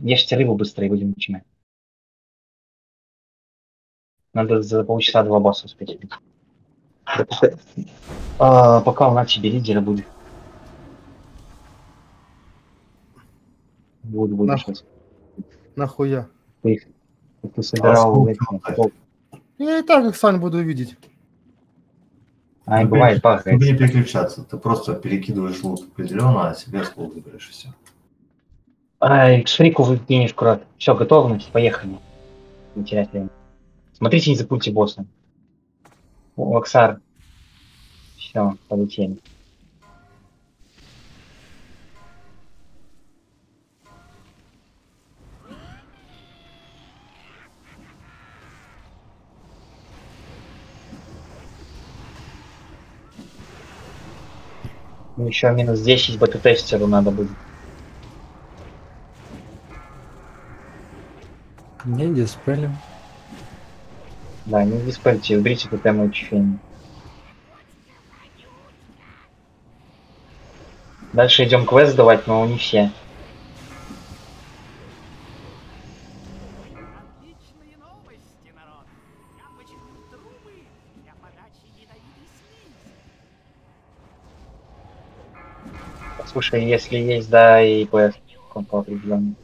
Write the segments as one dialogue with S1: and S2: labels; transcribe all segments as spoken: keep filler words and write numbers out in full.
S1: Ешьте рыбу быстро и будем начинать. Надо за полчаса два босса успеть. Да, пока, а, пока у нас тебе лидера будет. Буду, буду
S2: Нахуй.
S1: сейчас.
S2: Нахуя?
S1: Ты, ты собирал...
S3: А,
S1: эти,
S2: Я и так их сам буду видеть.
S1: а, и
S3: Ну,
S1: бывает,
S3: переключ-
S1: багает.
S3: Тебе не переключаться, ты просто перекидываешь лут определенно, а себе слот выберешь и все.
S1: Ай, к шрику выкинешь крот. Все, готовность, поехали. Не терять время. Смотрите, не запульте босса. О, Оксар. Все, полетели. Ну, еще минус десять бета-тестеру надо будет.
S4: Не диспелим.
S1: Да, не диспельте, уберите тотемное ощущение. Дальше идем квест давать, но не все.
S5: Отличные новости, народ. Я починил трубы для подачи ядовитой слизи.
S1: Слушай, если есть, да, и квест по определенному.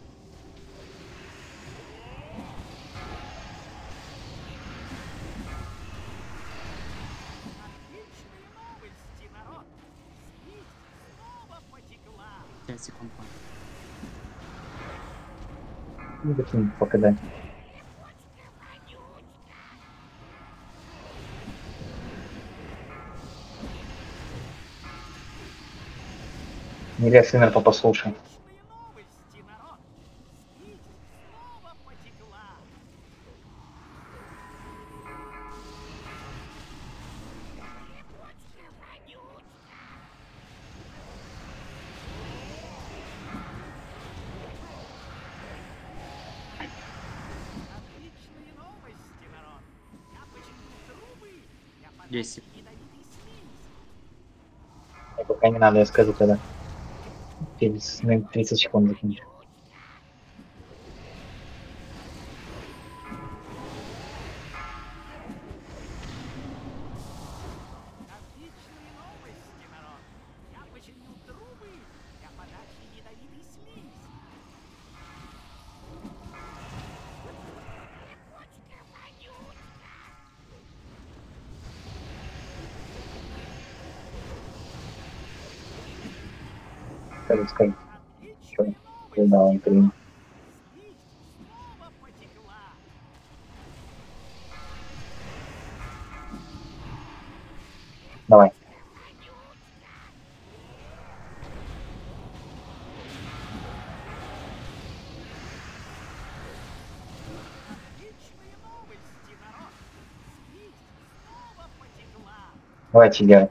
S5: Отличные новости, народ. Слизь снова потекла.
S6: пять секунд.
S1: Ну, таким пока да. Илья Сынерпа послушай.
S5: Отличные новости, народ. Слизь снова потекла. Отличные новости, народ. Я починил трубы для подачи
S6: десять.
S5: ядовитой слизи.
S1: Мне пока не надо, я скажу тогда. Через ну, тридцать секунд закинешь.
S5: Отличные новости, народ. Я починил трубы для подачи ядовитой слизи.
S1: Скажи, скажи.
S5: Отличные
S1: Когда он принят.
S5: слизь снова потекла.
S1: Давай.
S5: Отличные новости, народ. Слизь снова потекла.
S1: Давайте, Гера.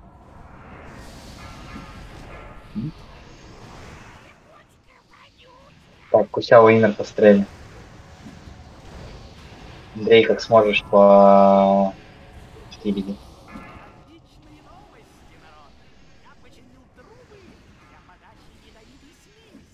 S1: Так, Кусяо Инер пострели. Андрей, как сможешь по скибиди.
S5: Отличные новости, народ. Я починил трубы для подачи ядовитой слизи.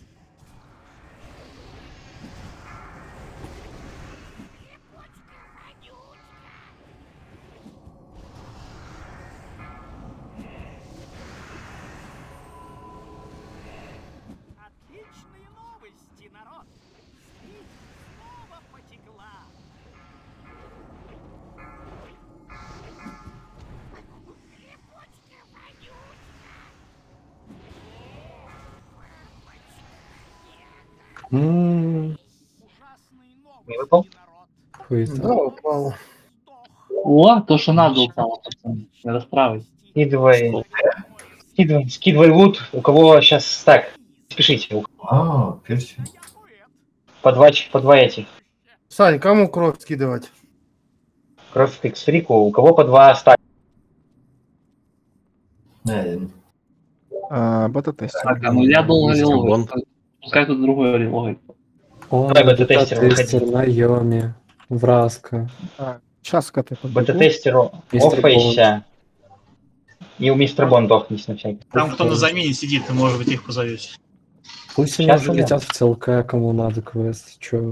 S5: Отличные новости, народ. Слизь снова потекла.
S4: Ммм,
S5: Ужасные
S1: Не выпал?
S5: новости, народ.
S4: хуета.
S2: Да, упал.
S7: О, то, что надо упало, пацан. Не расстраивай.
S1: Скидывай. Скидывай, скидывай лут. У кого сейчас стак? Спешите. У-
S3: А, перси.
S5: А я поэт.
S1: По два, ч- по два этих.
S2: Сань, кому кровь скидывать?
S1: Кроссфикс фрику. У кого по два стака?
S3: Не,
S8: А, бета-тестер.
S7: Так, а ну я долго
S8: Мистер
S7: лилогаю.
S8: Бонд.
S7: Пускай тут другой релогает.
S4: О,
S1: Давай бета-тестер
S4: бета-тестер на Йоме. Враска.
S8: А, сейчас ты подбегу.
S1: Бета-тестеру
S4: Мистер
S1: оффайся. И у мистера Бонда офнись на всякий.
S9: Там кто на замене сидит, и, может быть, их позовете.
S4: Пусть они
S1: Сейчас
S4: уже
S1: идем.
S4: летят в ЦЛК, кому надо квест. Чё?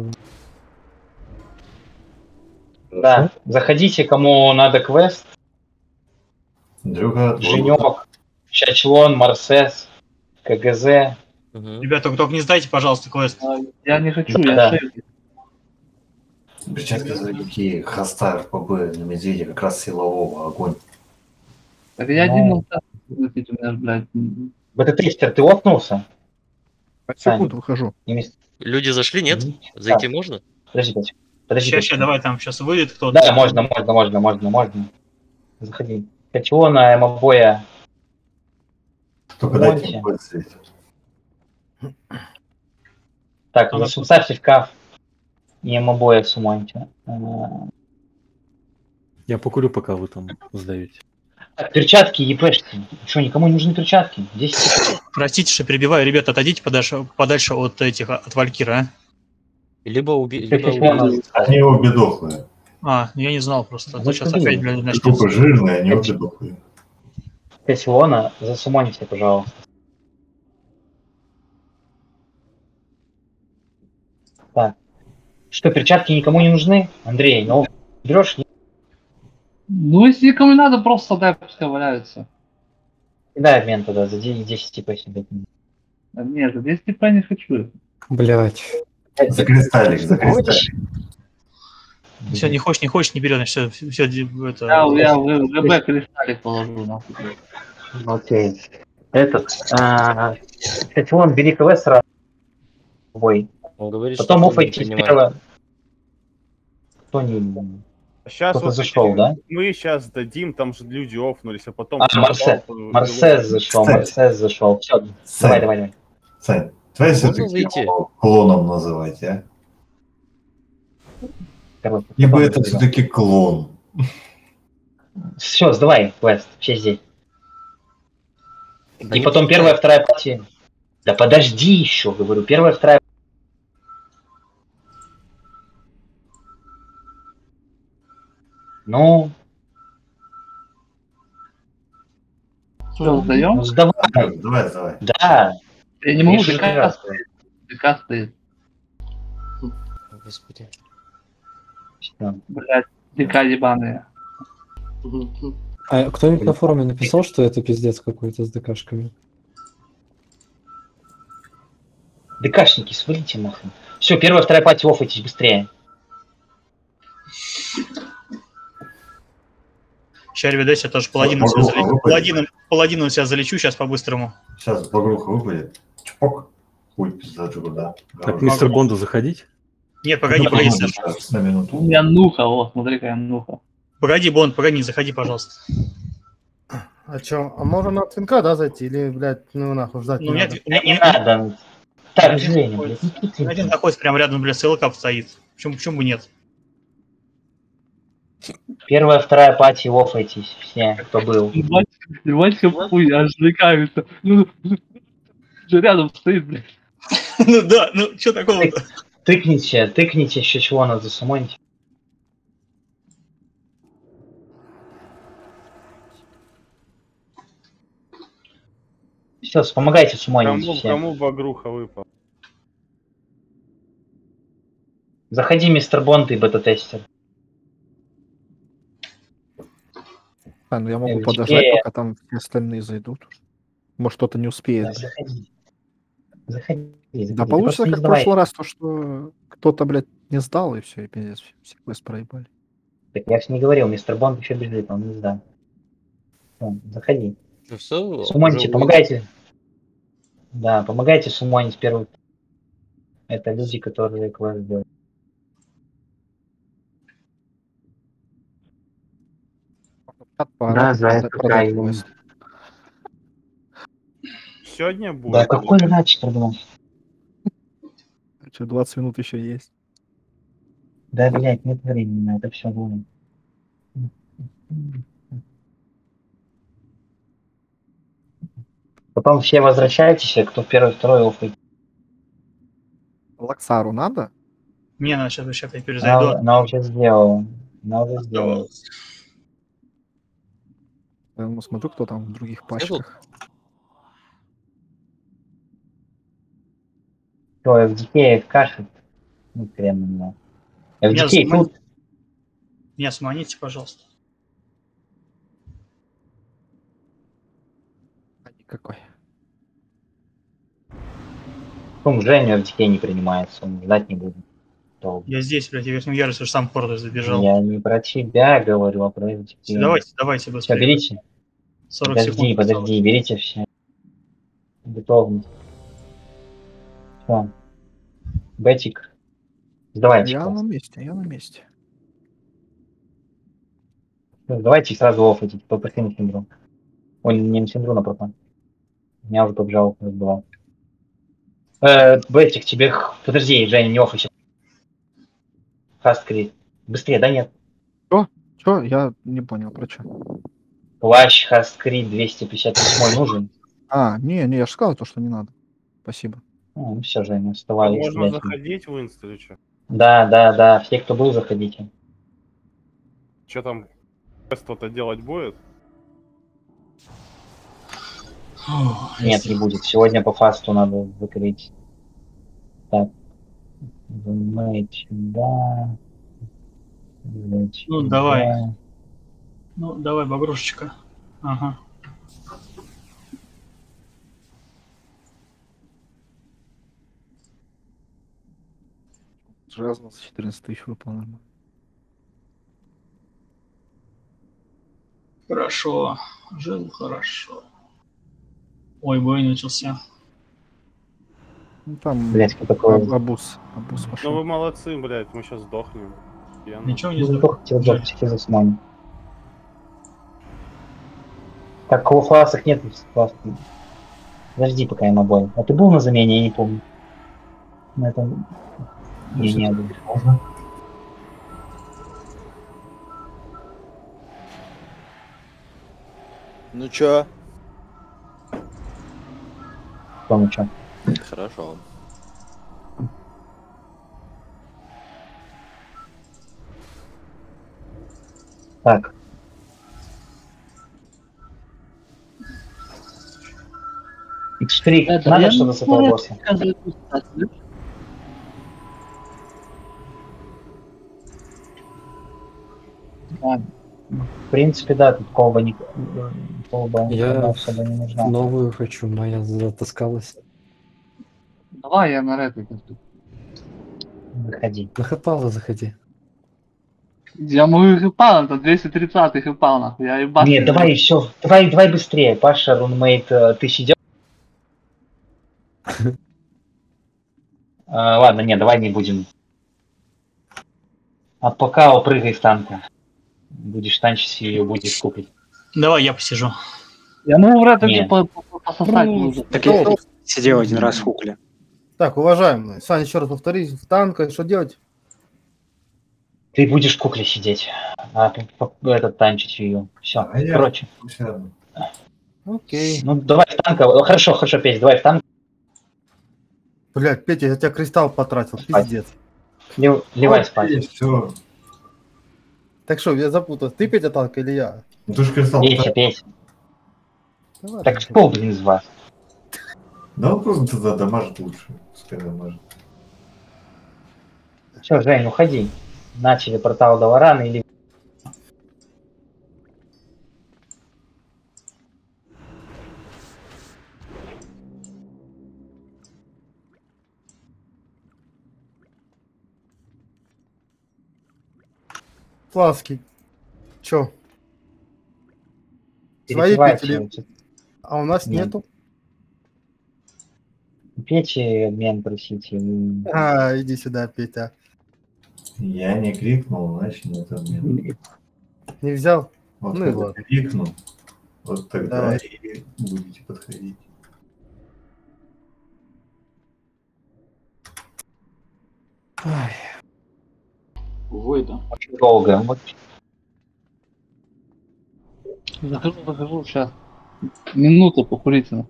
S1: Да, заходите, кому надо квест.
S3: Андрюха, твой
S1: Женек,
S3: выход.
S1: Чачлон, Марсес, КГЗ.
S6: Мгм.
S9: Ребята, только не сдайте, пожалуйста, квест.
S7: А, Я не хочу,
S1: Да,
S7: я
S1: да.
S7: шею.
S3: Перчатки залики, хоста РПБ на медведя, как раз силового, огонь.
S7: Так я
S1: Ну.
S7: один молчал. У меня ж, блядь, м,
S1: Бета-тестер, ты офнулся?
S8: Секунду, выхожу.
S1: Не мис-
S6: Люди зашли, нет?
S1: Мгм.
S6: Зайти
S1: Да.
S6: можно?
S1: Подожди, подожди. Подожди,
S9: Сейчас, сейчас,
S1: подожди.
S9: давай там сейчас выйдет кто-то.
S1: Да, можно, можно, можно, можно, можно. Заходи. Качелона, Эмобоя.
S3: Только
S1: Монти.
S3: дайте мне светит.
S1: Так,
S9: Ага.
S1: ставьте в каф. И Эмобоя сумоньте. А,
S10: Я покурю, пока вы там сдаете.
S1: Так, перчатки епешки. Что, никому не нужны перчатки? десять.
S9: Простите, что перебиваю. Ребята, отойдите подальше, подальше от этих, от Валькира, а?
S6: Либо убить,
S1: Как
S6: либо
S1: их можно?
S6: убить.
S3: Они обе дохлые.
S9: А, ну я не знал просто. А то
S1: Ну,
S9: сейчас
S1: смотри.
S9: опять, блядь, начнется.
S3: Трупы жирные, они обе дохлые.
S1: Кассиона, засумоните, пожалуйста. Так. Что, перчатки никому не нужны? Андрей, ну берешь?
S7: Ну, если никому не надо, просто дай, пускай валяются.
S1: Дай обмен тогда за десять типа себе.
S7: А Нет, за десять типа я не хочу.
S4: Блять.
S3: За кристаллик, за кристаллик.
S9: Все, не хочешь, не хочешь, не берешь. Все, все, это...
S7: Я, я в ГБ кристаллик положу, нахуй.
S1: Окей. Этот. а, Кстати, вон, бери КВ сразу. Бой.
S6: Он говорит,
S1: Потом
S6: что
S1: офайтесь
S6: принимает.
S1: первого. Кто не...
S11: Сейчас
S1: Кто-то
S11: вот
S1: зашел,
S11: эти-
S1: да?
S11: Мы сейчас дадим, там же люди офнулись, а потом...
S1: А, Марсе... Марсес зашел, Марсес зашел. Все, давай, давай, давай.
S3: Сань, давай
S6: Можно
S3: все-таки
S6: зайти?
S3: его клоном называть, а?
S1: Короче,
S3: Ибо
S1: потом
S3: это
S1: разберем.
S3: все-таки клон.
S1: Все, сдавай квест, все здесь.
S6: Да
S1: И
S6: не
S1: потом
S6: пускай.
S1: первая, вторая партия. Да подожди еще, говорю. Первая, вторая. Ну,
S7: Что, сдаем?
S1: ну сдавай.
S3: Давай, давай.
S1: Да.
S7: Я не могу,
S1: Реши
S7: ДК
S1: раз.
S7: стоит. ДК стоит.
S6: Господи.
S1: Всё.
S7: Блядь, ДК ебаные.
S4: А кто-нибудь на форуме написал, что это пиздец какой-то с ДКшками?
S1: ДКшники, свалите нахрен. Все, первая, вторая партия офайтесь быстрее.
S9: Сейчас, ребята, я тоже паладином
S3: Багруха
S9: себя залечу.
S3: выпадет.
S9: Паладином, паладином себя залечу сейчас по-быстрому.
S3: Сейчас багруха выпадет. Чпок. Хуй пизда да.
S10: Так, мистер Бонду заходить?
S9: Нет, погоди, погоди, Саш.
S3: Сейчас, на минуту.
S7: У меня нуха, вот, смотри, какая нуха.
S9: Погоди, Бонд, погоди, заходи, пожалуйста.
S2: А чё, а можно на твинка, да, зайти? Или, блядь, ну нахуй, ждать
S9: Ну,
S2: не
S9: нет,
S2: надо?
S9: не,
S1: Не
S9: не-
S1: надо. Так,
S9: Один
S1: Женя,
S9: такой.
S1: блядь, не тут
S9: один находится прямо рядом, блядь, СЛК стоит. Почему, почему бы нет?
S1: Первая, вторая партия офайтесь. Все, кто был.
S7: Ебать, хуй, аж рекаются. Ну, же рядом стоит, блядь.
S9: Ну да, ну что такого-то?
S1: Тыкните, тыкните еще чего надо засумоните. Все, помогайте сумонить
S11: Кому,
S1: все.
S11: кому багруха выпал?
S1: Заходи, мистер Бонд и бета-тестер.
S8: А, ну я могу
S1: Э,
S8: подождать,
S1: теперь-
S8: пока там все остальные зайдут. Может, кто-то не успеет.
S1: Да, заходи. Заходи. заходи.
S8: Да
S1: Ты
S8: получится,
S1: просто не
S8: как в
S1: сдавай.
S8: прошлый раз, то, что кто-то, блядь, не сдал, и все, и пиздец, все квест проебали.
S1: Так я же не говорил, мистер Бонд еще бежит, он не сдал. Всё, заходи.
S6: Ну все,
S1: Сумоните, помогайте. Да, помогайте сумонить первый. Это люди, которые квест делают. Да, за это
S8: продать
S1: кайф.
S8: квест.
S11: Сегодня будет?
S1: Да какой иначе продавать?
S8: Чё, двадцать минут еще есть.
S1: Да, блядь, нет времени на это все было. Потом все возвращайтесь, а кто первый, второй оффейт.
S8: Лаксару надо?
S9: Не, надо сейчас, сейчас я перезайду.
S1: Она, она уже сделала. Она уже сделала.
S8: Я ну, смотрю, кто там в других пачках.
S1: Что, эф ди кей в каше? Ну, хрен на меня. эф ди кей
S9: Меня
S1: тут.
S9: Меня сманите, пожалуйста.
S8: Какой?
S1: Ну, Женю эф ди кей не принимается, он ждать не будет. Долго.
S9: Я здесь, блядь, я верхнем ярусе уж сам в порт забежал.
S1: Я не про тебя говорю, а про эф ди кей.
S9: Давайте, давайте
S1: Все,
S9: быстрее.
S1: берите.
S9: сорок
S1: Подожди,
S9: секунд.
S1: подожди,
S9: осталось.
S1: берите все. Готовность. Все. Бетик. Сдавайте.
S8: Я
S1: класс.
S8: на месте, я на месте.
S1: Ну, давайте сразу оффать, попроси на синдру. Ой, не на синдру, на пропан. Меня уже побежал, разбивал. Э, Бетик, тебе... х- Подожди, Женя, не оффайся. Хасткрит. Быстрее, да нет?
S8: Чё? Я не понял, про что.
S1: Плащ Хасткрит двести пятьдесят восемь нужен.
S8: А, не, не, я же сказал то, что не надо. Спасибо.
S1: Ну, ну все, Женя,
S11: А
S1: вставай.
S11: можно
S1: блядь.
S11: заходить в инст или что?
S1: Да, да, да, все, кто был, заходите.
S11: Что там кто-то делать будет?
S9: Фух,
S1: Нет, не будет. Сегодня по фасту надо закрыть. Так. Занимаете, да. Занимаете,
S9: Ну, давай.
S1: да.
S9: Ну, давай, багрушечка. Ага.
S8: Железно за четырнадцать тысяч выполнено.
S9: Хорошо. Жил хорошо. Ой, бой начался.
S8: Ну там
S1: Блять, кто такой?
S8: аб- абуз. Абуз
S11: Ну
S8: пошел.
S11: вы молодцы, блядь, мы сейчас сдохнем. Я на-
S9: Ничего не
S1: Ну,
S9: знаю.
S1: только хотел сделать, хотел засманить. Так, кого в классах нет, в классах. Подожди, пока я на бой. А ты был на замене, я не помню. На этом... Не, не был.
S3: Можно?
S12: Ну чё?
S1: Помню, что.
S12: Хорошо.
S1: Так. икс три, надо что-то с этого босса. В принципе, да, тут колба не... Колба
S4: Я
S1: особо не нужна.
S4: новую хочу, моя затаскалась.
S7: Давай я на рэпе.
S1: Выходи.
S4: На хэпала заходи.
S7: Я мою хэпал, это двести тридцать хэпал, нахуй. Я ебать.
S1: Нет, давай все, давай, давай быстрее. Паша, рунмейт, э, ты сидел? А, ладно, нет, давай не будем. А пока прыгай с танка. Будешь танчить ее, будешь купить.
S9: Давай, я посижу.
S7: Я могу в рэпе
S1: Нет.
S7: по- по- по- пососать.
S2: Ну,
S7: буду.
S2: Так я
S13: сидел один раз в хукле.
S2: Так, уважаемые, Саня, еще раз повтори, в танка, что делать?
S1: Ты будешь в кукле сидеть, а ты по- этот танчить ее. Все,
S3: А я
S1: короче.
S3: сяду.
S2: Окей.
S1: Ну давай в танка. О, Хорошо, хорошо, Петь, давай в танк.
S2: Блядь, Петя, я тебя кристалл потратил,
S1: Спать.
S2: пиздец.
S1: Лев- Ливай спать.
S3: Все.
S2: Так что, я запутался, ты Петя танк или я?
S3: Ну ты же кристалл.
S1: Петя, Петя.
S2: Да ладно.
S1: Так кто, блин, из вас?
S3: Да он просто тогда дамажит лучше. Пускай дамажит.
S1: Все, Жень, уходи. Начали портал до Варана или...
S2: Фласки. Чё? Свои
S1: Перепивайте.
S2: пить или... А у нас
S1: Нет.
S2: нету?
S1: Пейте обмен, просите. и-
S2: А, иди сюда, Петя.
S3: Я не крикнул, значит нет обмена.
S2: Не взял?
S3: Вот
S2: Ну и
S3: когда
S2: ладно.
S3: крикну, вот тогда
S2: Давай.
S3: и будете подходить.
S4: Ай,
S7: Выйду.
S1: Очень долго. Вот.
S7: Захожу, захожу, сейчас. Минуту покурить. ну.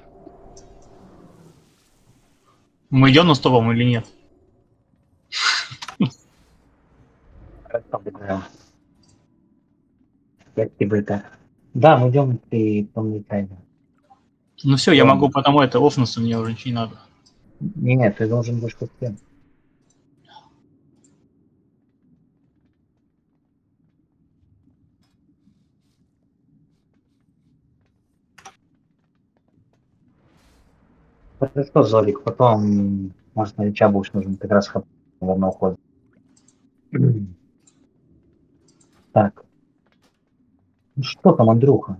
S9: Мы идем на стопом или нет?
S1: Спасибо, это. Да, мы идем, ты помни тайну.
S9: Ну все, я могу потому это офнуться, мне уже ничего не надо.
S1: Нет, ты должен будешь как-то. Это что, Золик, потом, может, на Лича будешь нужен как раз хап на уход. Так. Ну что там, Андрюха?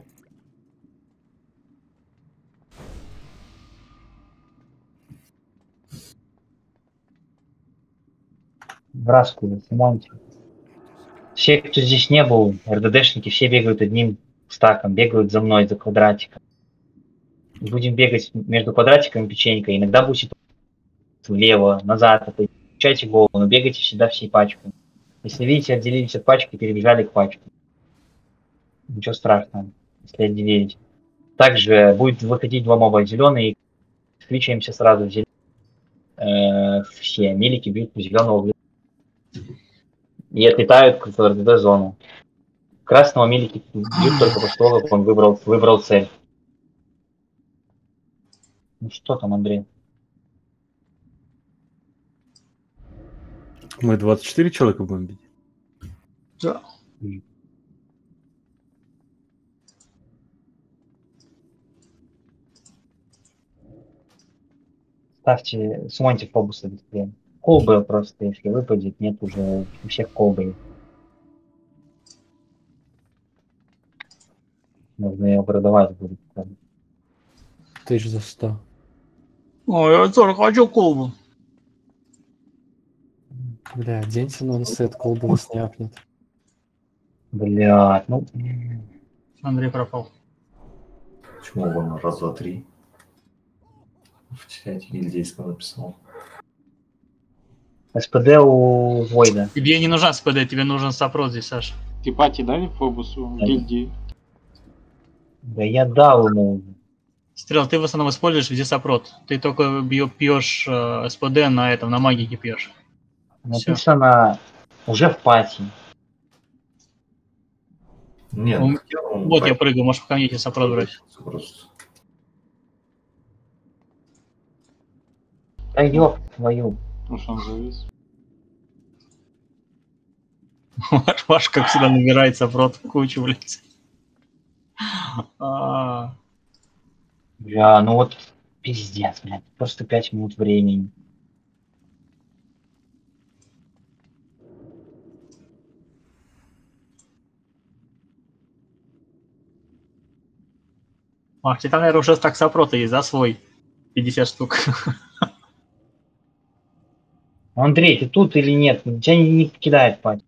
S1: Браску, Симонте. Все, кто здесь не был, РДДшники, все бегают одним стаком, бегают за мной, за квадратиком. Будем бегать между квадратиком и печенькой. Иногда будет влево, назад, включайте голову, но бегайте всегда всей пачкой. Если видите, отделились от пачки, перебежали к пачке. Ничего страшного, если отделились. Также будет выходить два моба зеленые, включаемся сразу в зеленый. Э, все милики бьют по зеленого и отлетают в РДД-зону. Красного милики бьют только после того, как он выбрал, выбрал цель. Ну что там, Андрей?
S10: Мы двадцать четыре человека будем бить?
S9: Да.
S1: Ставьте, сумоньте фобусы быстрее. Колбы просто, если выпадет, нет уже у всех колбы. Нужно ее продавать будет.
S4: Тысяч за сто.
S9: Ой, я тоже хочу колбу.
S4: Бля, оденься на сет, колба нас не апнет.
S1: Блядь, ну...
S9: Андрей пропал.
S3: Почему он раз, два, три? В чате гильдейского написал.
S1: СПД у Войда.
S9: Тебе не нужен СПД, тебе нужен сапрос здесь, Саша.
S12: Ты пати дали Фобусу в гильдии?
S1: Да я дал ему.
S9: Стрел, ты в основном используешь везде сапрот. Ты только пьешь э, СПД на этом, на магике пьешь.
S1: Написано уже в пати.
S3: Нет,
S9: Он...
S3: он
S9: Вот
S3: пати.
S9: я прыгаю, можешь ко мне эти сапрот брать.
S3: Просто.
S1: Да ёб твою.
S12: Ну что он завис?
S9: Ваш, как всегда, набирает сапрот в кучу, блядь. А.
S1: Бля, ну вот пиздец, блядь. Просто пять минут времени.
S9: А, тебе там, наверное, уже стак сапрота есть, да, свой? пятьдесят штук.
S1: Андрей, ты тут или нет? Тебя не, не покидает пати.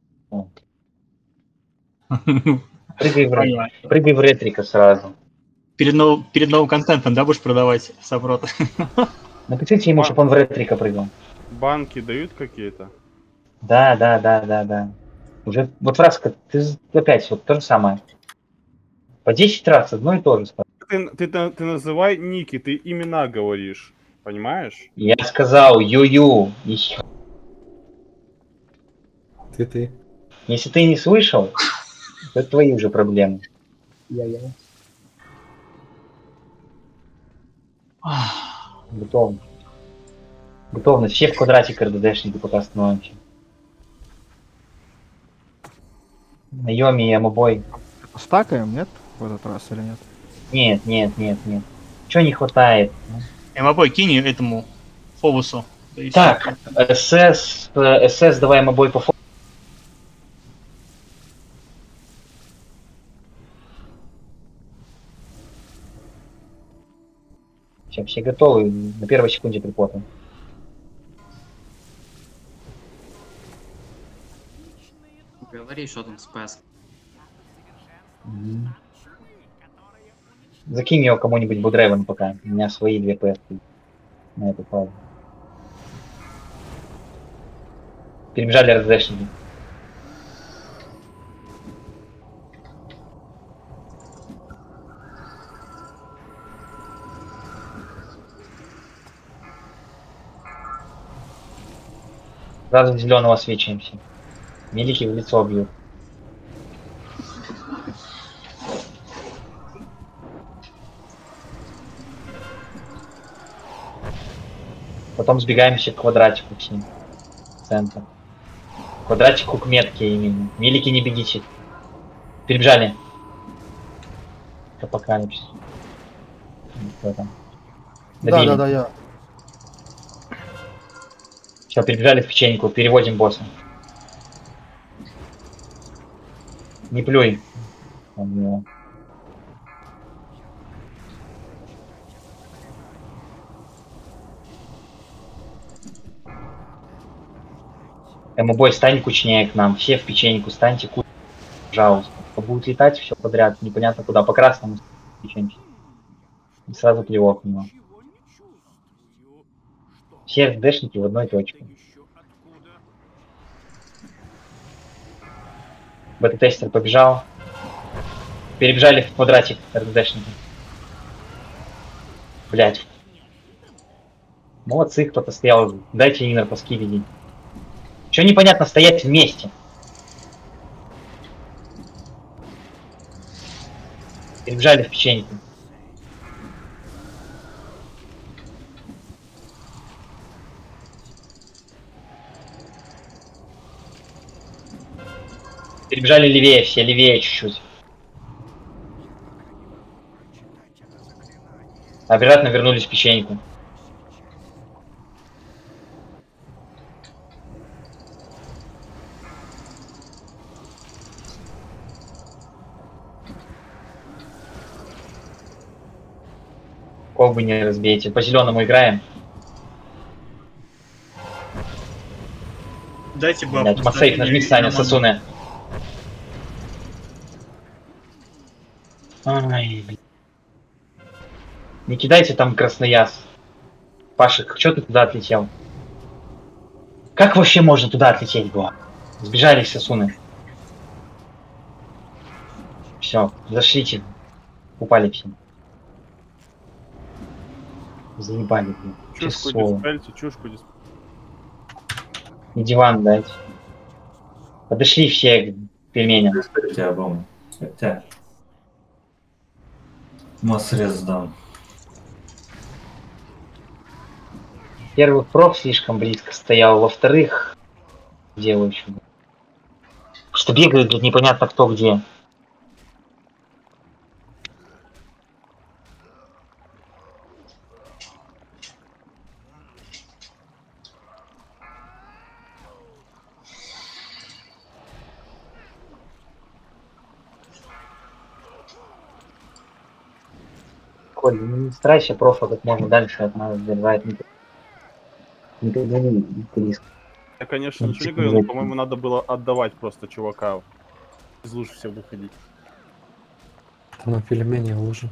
S1: Прыгай в, ре... Прыгай в ретрика сразу.
S9: Перед, нов... Перед новым контентом, да, будешь продавать сапрот?
S1: Напишите ему, чтобы он в ретрика прыгал.
S11: Банки дают какие-то?
S1: Да, да, да, да, да. Уже вот раз, ты опять вот то же самое. По десять раз одно и то же.
S11: Ты, ты, ты, ты называй ники, ты имена говоришь. Понимаешь?
S1: Я сказал ю-ю.
S4: Ты ты.
S1: Если ты не слышал, это твои уже проблемы. Я-я. Готовность. Готовность. Все в квадратик РДДшники пока становимся. На Йоми и Амобой.
S8: Стакаем, нет? В этот раз или нет?
S1: Нет, нет, нет, нет. Чего не хватает?
S9: Эмобой кинь этому Фобусу.
S1: Так, СС, СС, давай Эмобой по Фобусу. Все, все готовы. На первой секунде припота.
S14: Говори, что там спас.
S1: Mm-hmm. Закинь его кому-нибудь Будревен пока. У меня свои две ПС на эту фазу. Перебежали РДшники. Сразу в зеленого свечаемся. Милики в лицо бьют. потом сбегаемся к квадратику все. Центр. Квадратику к метке именно. Велики не бегите. Перебежали. Апокалипсис. Кто там?
S2: Да,
S1: Добили.
S2: да, да, я.
S1: Все, перебежали в печеньку, переводим босса. Не плюй. Он его. Эмобой, стань кучнее к нам. Все в печеньку, станьте ку... Пожалуйста. Будут летать все подряд, непонятно куда. По красному печеньке. И сразу плевок в него. Все дэшники в одной точке. Бета-тестер побежал. Перебежали в квадратик РДшники. Блять. Молодцы, кто-то стоял. Дайте инер по скибиди. Чё непонятно стоять вместе? Перебежали в печеньку. Перебежали левее все, левее чуть-чуть. Обратно вернулись в печеньку. Колбы не разбейте. По зеленому играем.
S9: Дайте бабу.
S1: Блять, Масейк, нажми Саня, Сосуны. Ай, блин. Не кидайте там краснояс. Пашик, что ты туда отлетел? Как вообще можно туда отлететь было? Сбежали Сосуны. Все, зашлите. Упали все. Заебали, блин.
S11: Чушку
S1: Часово.
S11: диспельте, чушку диспельте.
S1: И диван дайте. Подошли все к пельменям.
S3: Хотя, бом. Хотя. Масрез дам.
S1: Во-первых, проф слишком близко стоял. Во-вторых, делаю еще. Что бегают, блядь, непонятно кто где. Коль, ну не старайся профа как можно дальше от нас держать. Никогда не близко.
S11: Я, конечно, ничего не говорил, но, по-моему, надо было отдавать просто чувака. Из луж все выходить.
S4: Там на пельмени лужа.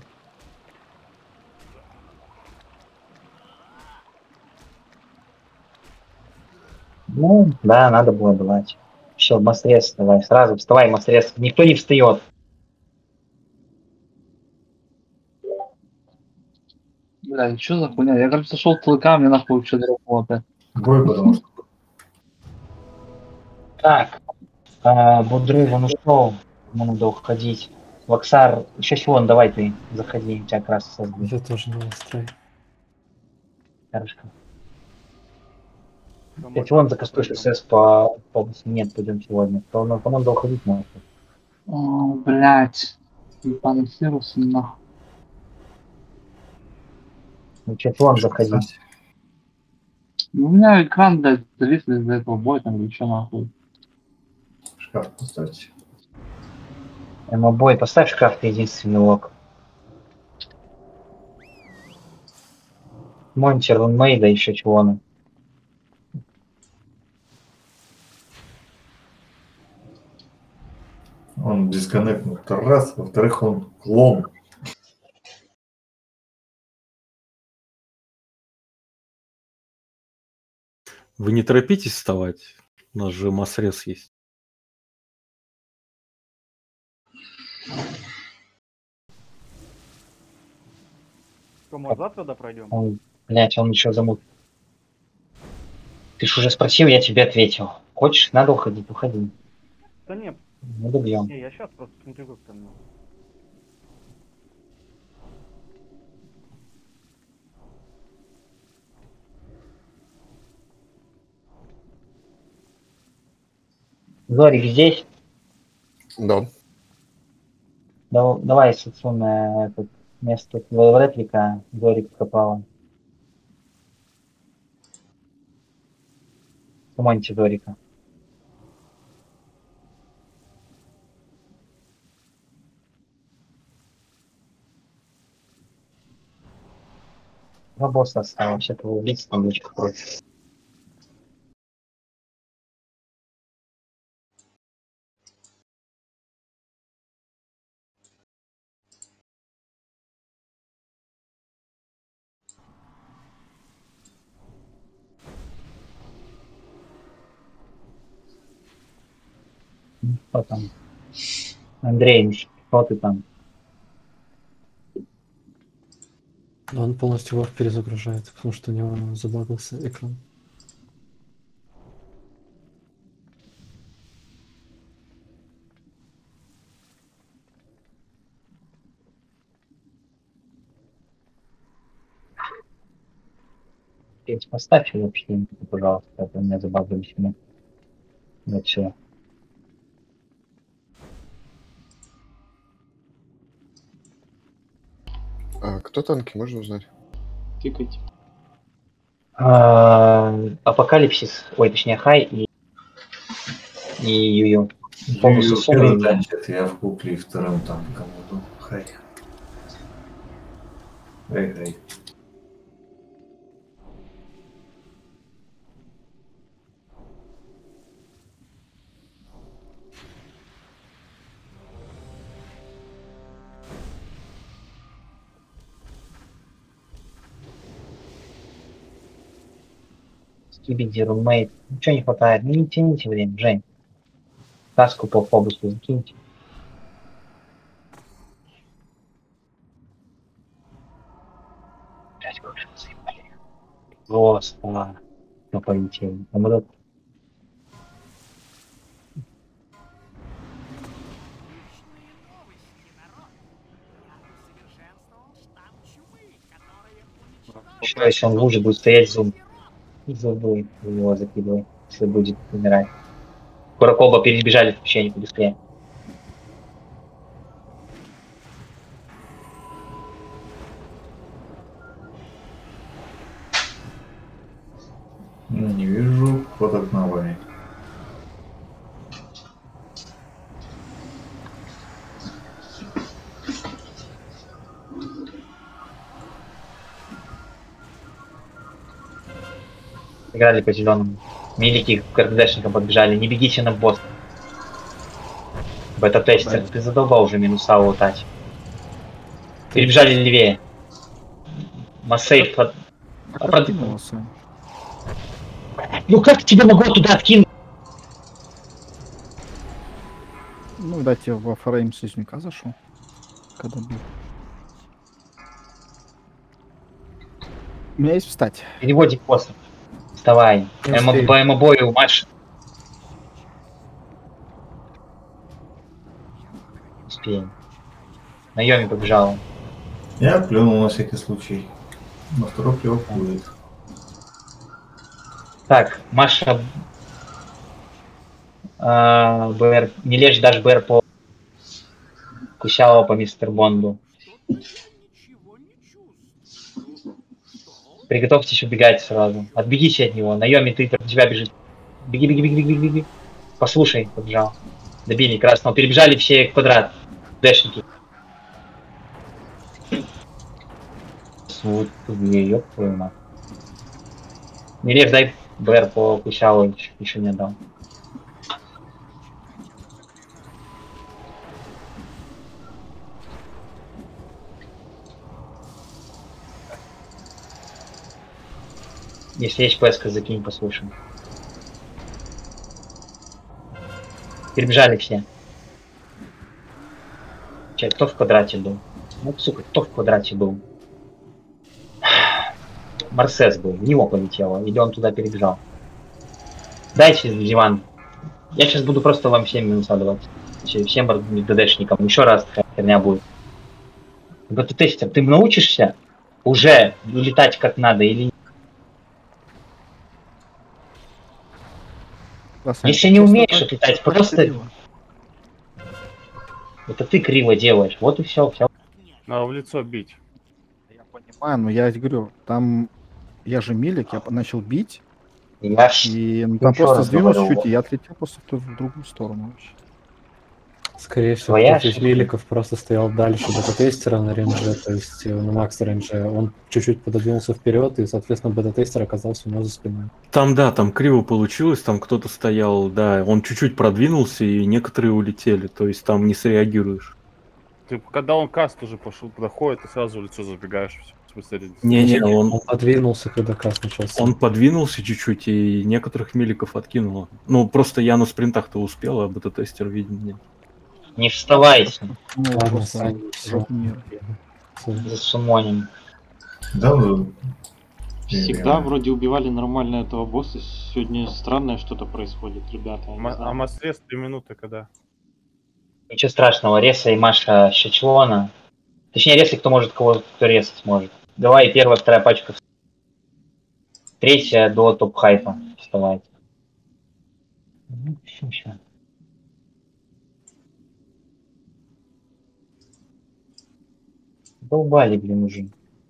S1: Ну, да, надо было давать. Все, Масрез давай, сразу вставай, Масрез. Никто не встает.
S7: Бля, что за хуйня? Я, кажется, шел клыками, нахуй, что дропнул опять.
S3: Бой, потому что...
S1: Так, а, Будрый, вон ушел. Ему надо уходить. Лаксар, еще Силон, давай ты заходи, у тебя как раз создаю.
S4: Я тоже не настрой.
S1: Хорошо. Если он закастуешь СС по, по... Нет, пойдем сегодня. То на команду уходить может.
S7: О, блядь. Ебаный Хирус, нахуй.
S1: Ну че, Силон заходи.
S7: Ну, у меня экран, блядь, завис из-за этого боя, там, или что, нахуй.
S3: Шкаф поставьте.
S1: Эмобой, поставь шкаф, ты единственный лог. Монтер, он Мейда, еще чего-то.
S3: Он дисконнектнул второй раз, во-вторых, он клон.
S10: Вы не торопитесь вставать? У нас же массрез есть.
S12: Что, может, завтра да пройдем?
S1: Он, блять, он еще замут. Ты ж уже спросил, я тебе ответил. Хочешь, надо уходить, уходи.
S12: Да нет.
S1: Мы добьем.
S12: Не, я сейчас просто смотрю, как там.
S1: Зорик здесь?
S15: Да.
S1: Да, давай Сацу на это место твоего реплика. Зорик копала. Помоните Зорика. Два босса осталось. Этого убийцы там лучше против. Что там? Андрей, что ты там?
S4: Но он полностью его перезагружает, потому что у него забагался экран.
S1: Поставь его вообще, пожалуйста, это у меня забагались ему. Вот все.
S15: А кто танки, можно узнать?
S9: Тыкайте.
S1: А, Апокалипсис, ой, точнее, Хай и, и Юю.
S3: Юю первый танчит, я в кукле вторым танком иду. Хай. Эй, эй.
S1: Скибиди, румейт. Ничего не хватает. Ну не тяните время, Жень. Таску по фобусу закиньте. Блять, как же заебали. Просто. Ну полетели. Наоборот. Что, если он в луже будет стоять, зум. Забыл его закидывай, если будет умирать. Скоро оба перебежали в пещере быстрее.
S3: Ну, не вижу под окновами.
S1: Играли по зеленому. Милики к РДшникам подбежали. Не бегите на босс. Бета-тестер, ты задолбал уже минуса лутать. Перебежали левее. Массейв под... под... Ну как тебе могло туда откинуть?
S8: Ну, дать я во фрейм союзника зашел. Когда бил. У меня есть встать.
S1: Переводик после. Вставай. Эмо, по эмо-бою матч. Успеем. На Йоми побежал.
S3: Я плюнул на всякий случай. На второй плевок будет.
S1: Так, Маша... А, БР... Не лежь даже БР по... Кусялова по мистер Бонду. Приготовьтесь убегать сразу. Отбегите от него. Наёми, ты от тебя бежит. Беги, беги, беги, беги, беги. Послушай, побежал. Добили красного. Перебежали все квадрат. Дэшники. Вот тебе, ёб твою мать. Милев, дай БР по Кусялову. Еще не отдал. Если есть пэска, закинь, послушаем. Перебежали все. Че, кто в квадрате был? Ну, сука, кто в квадрате был? Марсес был, в него полетело, или он туда перебежал. Дайте диван. Я сейчас буду просто вам всем минуса давать. Всем ДДшникам. Еще раз такая херня будет. Бета-тестер, ты научишься уже летать как надо или нет? Если не умеешь отлетать, просто... Это ты криво делаешь. Вот и все. все.
S11: Надо в лицо бить.
S8: Я понимаю, но я говорю, там я же милик, я начал бить,
S1: Я
S8: и ну,
S1: еще
S8: там просто
S1: раз
S8: сдвинулся
S1: говорю,
S8: чуть, и я отлетел просто в, в другую сторону вообще.
S4: Скорее всего,
S1: Твоя
S4: кто-то из
S1: ошибка.
S4: миликов просто стоял дальше бета-тестера на рейнже, то есть э, на макс рейнже. Он чуть-чуть пододвинулся вперед, и, соответственно, бета-тестер оказался у него за спиной.
S10: Там, да, там криво получилось, там кто-то стоял, да, он чуть-чуть продвинулся, и некоторые улетели, то есть там не среагируешь.
S11: Ты, когда он каст уже пошел, подходит, ты сразу в лицо забегаешь. В смысле,
S10: Не-не, он,
S4: Он подвинулся, когда каст начался.
S10: он подвинулся чуть-чуть, и некоторых миликов откинуло. Ну, просто я на спринтах-то успел, а бета-тестер, видимо, нет.
S1: Не вставайте.
S8: Ну,
S4: Ладно,
S8: просто
S4: Сань, всё.
S8: жопу мира.
S1: За сумоним.
S3: Да, вы...
S16: Всегда вроде убивали нормально этого босса. Сегодня странное что-то происходит, ребята. я не
S11: Ма-
S16: знаю.
S11: А мастрес три минуты когда?
S1: Ничего страшного. Реса и Маша Щечлона. Точнее, если кто может, кого кто резать может. Давай, первая, вторая пачка. Третья до топ-хайпа. Вставайте. Ну, всё, ща. Долбали, блин, уже.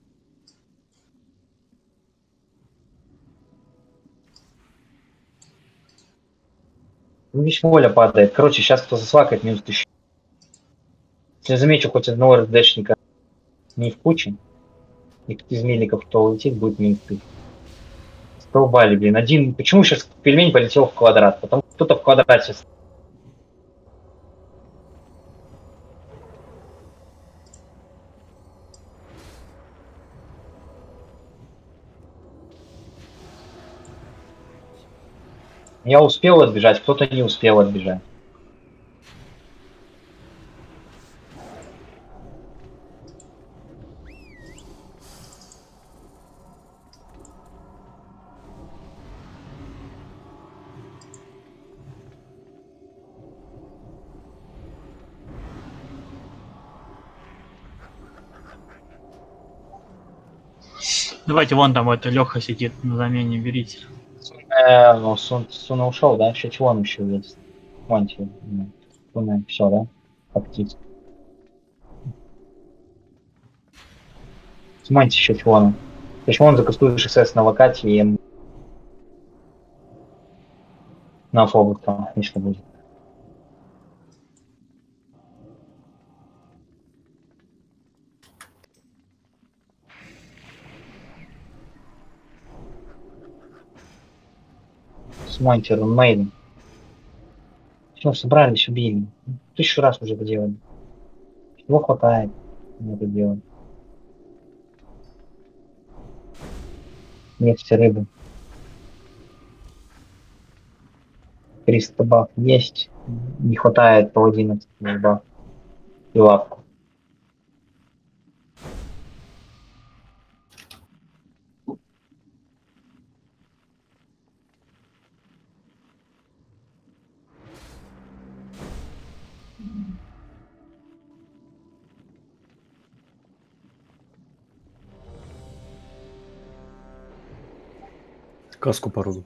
S1: Ну, видишь, воля падает. Короче, сейчас кто засвакает, минус тысяча. Если замечу хоть одного РДшника не в куче, и из миликов, кто улетит, будет минус тысяча. Долбали, блин. Один... Почему сейчас пельмень полетел в квадрат? Потому что кто-то в квадрате. Я успел отбежать, кто-то не успел отбежать.
S9: Давайте вон там это Леха сидит на замене, берите.
S1: Э, ну, Сун, Суна ушел, да? Еще чего он еще есть? Вон тебе. Суна, все, да? Как птица. Смойте еще чего. Почему он закастуешь СС на локате и на фобус там ничто будет. Смойте рунмейден. Все, собрались, убили. Тысячу раз уже это делали. Чего хватает на это делать? Нефть, рыбы. триста баф есть. Не хватает по одиннадцать баф. И лавку.
S10: Каску породу.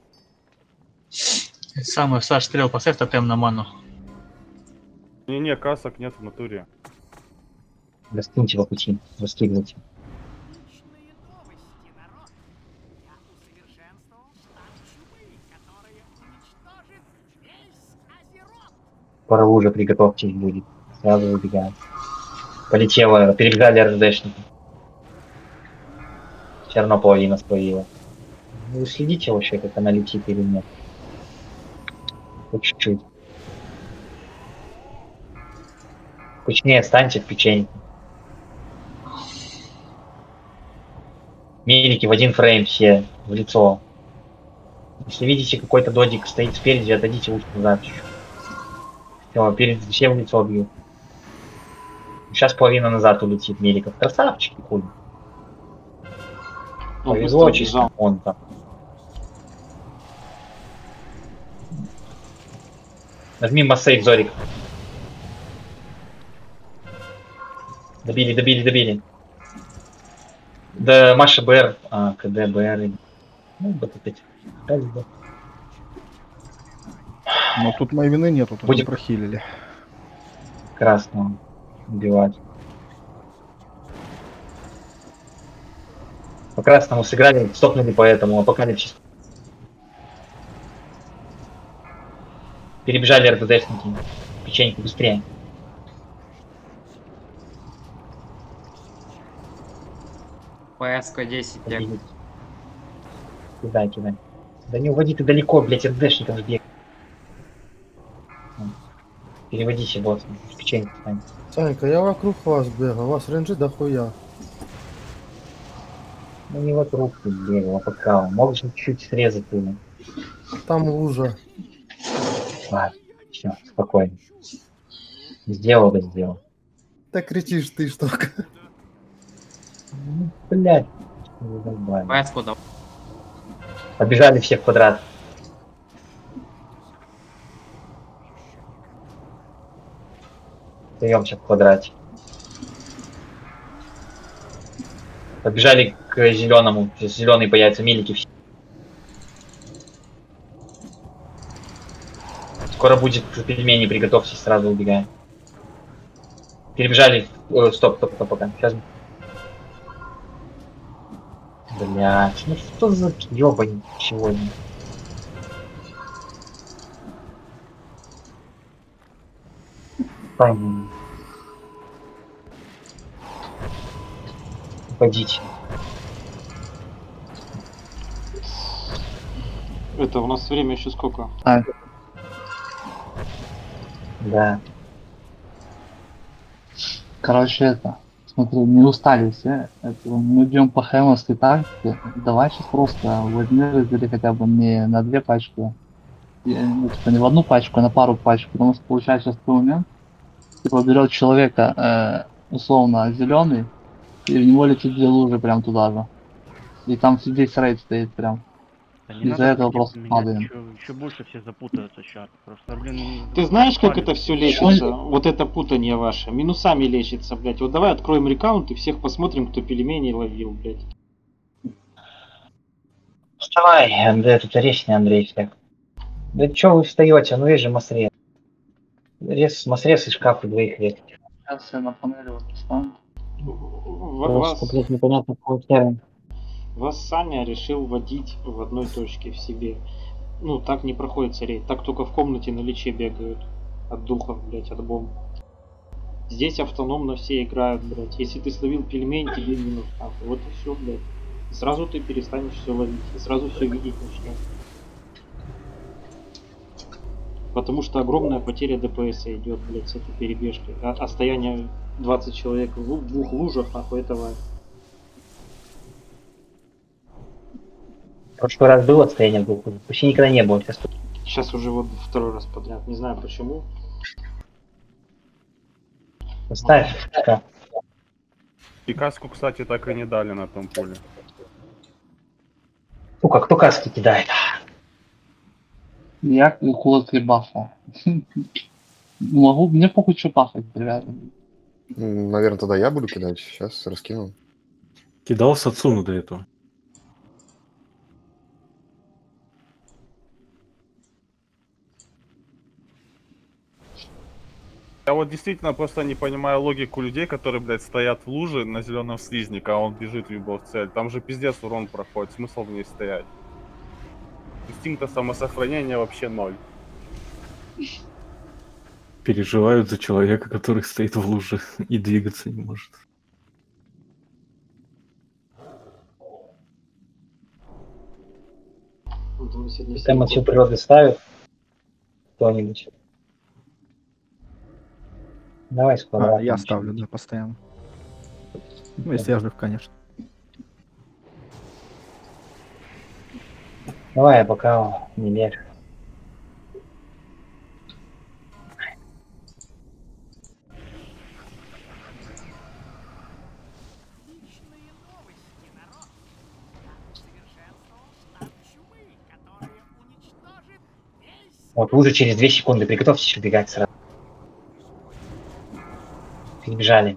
S9: Самый Саш стрел, поставь тотем на ману.
S11: Не-не, касок нет в натуре.
S1: Достыньте по пути, раскидывайте. Пора уже приготовьтесь будет. Сразу выбегаем. Полетела, перебегали РДшники. Все равно половина сплавила. Вы следите вообще, как она летит или нет? По чуть-чуть. Кучнее станьте в печенье. Милики в один фрейм все в лицо. Если видите, какой-то додик стоит спереди, отдадите лучше назад. Все, перед всем в лицо бьют. Сейчас половина назад улетит миликов. Красавчики, хуй. Повезло, чисто он там. Нажми массейв, Зорик. Добили, добили, добили. Да, Маша БР. А, КД, БР. Ну, вот опять.
S8: Но тут моей вины нету, тут
S1: Будем-
S8: прохилили.
S1: Красного убивать. По красному сыграли, стопнули по этому, апокалипсис. Перебежали РДДшники. Печеньку быстрее.
S14: ПСК десять тек.
S1: Кидай, кидай. Да не уводи ты далеко, блять, РДДшников же бег. Переводите, вот, печеньку стань.
S2: Санька, я вокруг вас бегал, у вас ренджи дохуя.
S1: Ну не вокруг ты бегал, а по краю. Можешь чуть-чуть срезать его.
S2: Там лужа.
S1: Ладно, все, спокойно. Сделал, да сделал.
S2: Так кричишь ты что?
S1: Ну, блядь. задолбали.
S14: ПСК дал.
S1: Побежали все в квадрат. Даемся в квадрате. Побежали к зеленому. Сейчас зеленый появится, милики все. Скоро будет пельмени, приготовьтесь, сразу убегаем. Перебежали. О, стоп, стоп, стоп, пока. Сейчас. Блять, ну что за ёбань сегодня? Пойми. Уходите.
S16: Это у нас время еще сколько?
S7: А,
S1: Да.
S7: короче, это, смотри, не устали все. Это, мы идем по хэмовской тактике. Давай сейчас просто возьми, раздели хотя бы не на две пачки. И, ну, типа не в одну пачку, а на пару пачек. Потому что получается сейчас такой момент. Типа берет человека, э, условно, зеленый, и в него летит две лужи прям туда же. И там здесь рейд стоит прям. Из-за этого просто падаем.
S12: Еще, еще больше все запутаются сейчас. Просто, блин,
S16: Ты знаешь, как
S12: палец.
S16: это все лечится? Вот это путание ваше. Минусами лечится, блядь. Вот давай откроем рекаунт и всех посмотрим, кто пельмени ловил, блядь.
S1: Вставай, Андрей, тут речь не Андрей. Так. Да чё вы встаете? Ну есть же масрез. Рез, масрез и шкаф и двоих лет.
S7: Сейчас я на панели вот встану.
S16: Вас,
S1: Просто, блядь, непонятно, какой термин.
S16: вас Саня решил водить в одной точке в себе. Ну, так не проходит рейд. Так только в комнате на личе бегают. От духов, блядь, от бомб. Здесь автономно все играют, блядь. Если ты словил пельмень, тебе минус. А, вот и все, блядь. И сразу ты перестанешь все ловить. И сразу все видеть начнешь. Потому что огромная потеря ДПС идет, блядь, с этой перебежкой. А, а стояние двадцать человек в лу- в двух лужах, нахуй, этого.
S1: В прошлый раз было отстояние в двух. Почти никогда не было. Сейчас
S16: Сейчас уже вот второй раз подряд. Не знаю почему.
S1: поставь. Да.
S11: И каску, кстати, так и не дали на том поле.
S1: Сука, кто каски кидает?
S7: Я кулак бафа. Могу, мне похуй что бафать, ребята.
S15: Наверное, тогда я буду кидать. Сейчас раскину.
S10: Кидал Сацуну до этого.
S11: Я вот действительно просто не понимаю логику людей, которые, блядь, стоят в луже на зеленом слизнике, а он бежит в его цель. Там же пиздец урон проходит, смысл в ней стоять. Инстинкта самосохранения вообще ноль.
S10: Переживают за человека, который стоит в луже и двигаться не может.
S16: Вот мы сегодня все
S1: Эмоцию природы ставит кто-нибудь. Давай с
S8: А,
S1: квадратом.
S8: я ставлю, да, постоянно. Ну, если я жив, конечно.
S1: Давай, я пока не лежу. Вот уже через две секунды приготовьтесь убегать сразу. Перебежали.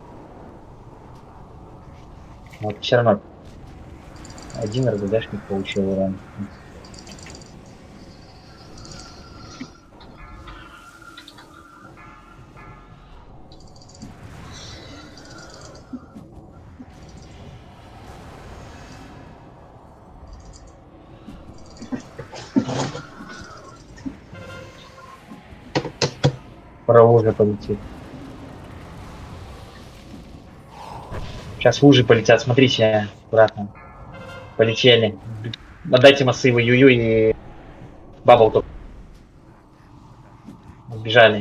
S1: Вот все равно один РДДшник получил урон. Про лужи полетит. Сейчас лужи полетят, смотрите, аккуратно. Полетели. Отдайте массивы Ю-Ю и Бабл топ. Сбежали.